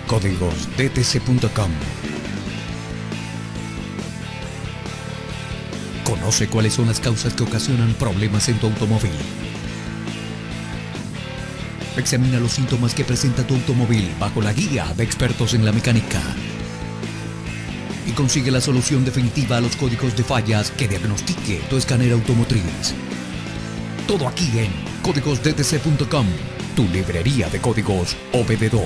códigosdtc.com. Conoce cuáles son las causas que ocasionan problemas en tu automóvil. Examina los síntomas que presenta tu automóvil bajo la guía de expertos en la mecánica. Y consigue la solución definitiva a los códigos de fallas que diagnostique tu escáner automotriz. Todo aquí en códigosdtc.com, tu librería de códigos OBD2.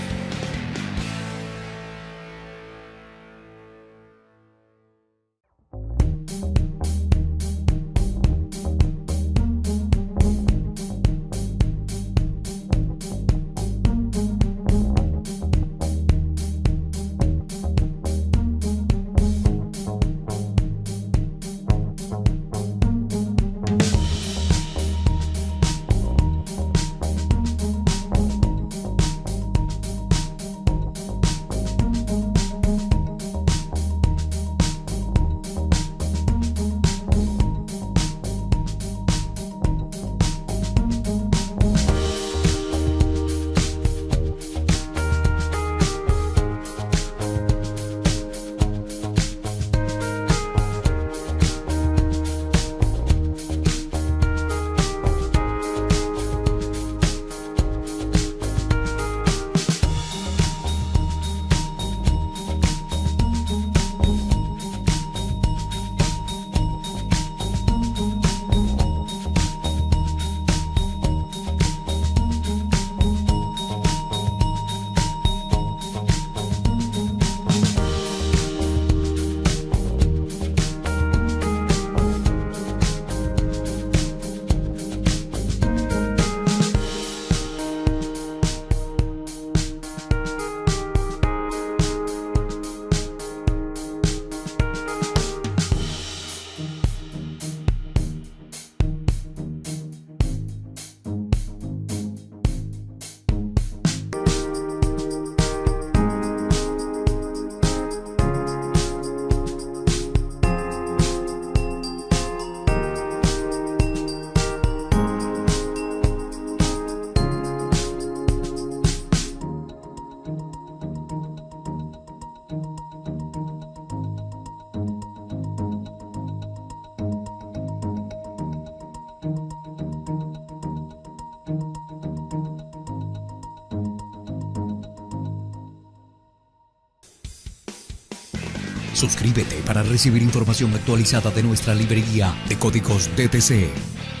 Suscríbete para recibir información actualizada de nuestra librería de códigos DTC.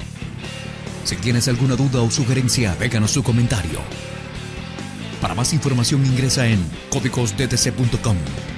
Si tienes alguna duda o sugerencia, déjanos tu comentario. Para más información ingresa en códigosdtc.com.